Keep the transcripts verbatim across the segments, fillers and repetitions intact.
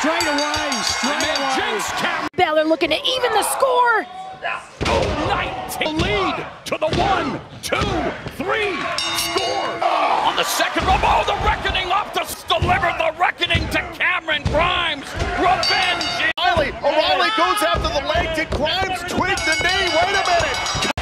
straight away, straight away. Balor looking to even the score. nineteen lead to the one, two, three, score. On the second row, oh, the Reckoning up to deliver the Reckoning to Cameron Grimes. Revenge. O'Reilly, O'Reilly goes after the leg. Did Grimes tweak the knee? Wait a minute.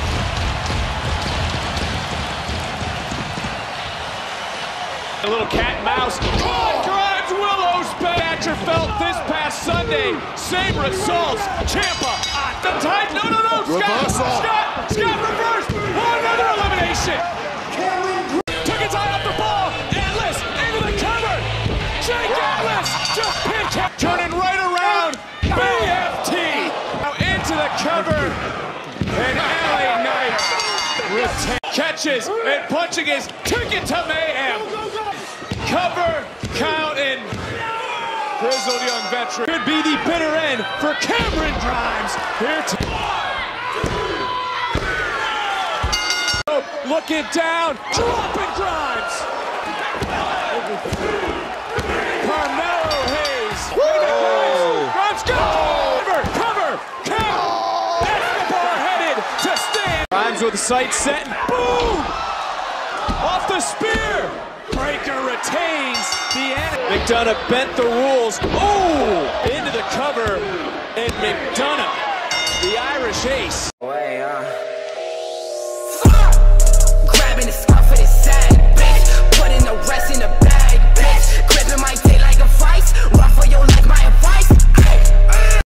A little cat and mouse. Oh, Grimes Willow's Badger felt this past Sunday. Same results. Ciampa on the tight. No, no, no. Scott, Scott, Scott reversed. Oh, another elimination. Took his eye off the ball. Atlas into the cover. Jake Atlas just pinch him. Turning right around. B F T. Now into the cover. And L A Knight retains. Catches and punching his ticket to mayhem. Cover, count, and grizzled young veteran. Could be the bitter end for Cameron Grimes. Here to oh, looking down, dropping Grimes. Carmelo Hayes. Grimes, Grimes go. Cover, cover, count. Escobar headed to stand. Grimes with the sight set and boom! Off the spear. Breaker retains the enemy. McDonough bent the rules. Oh! Into the cover. And McDonough, the Irish ace. Way, uh.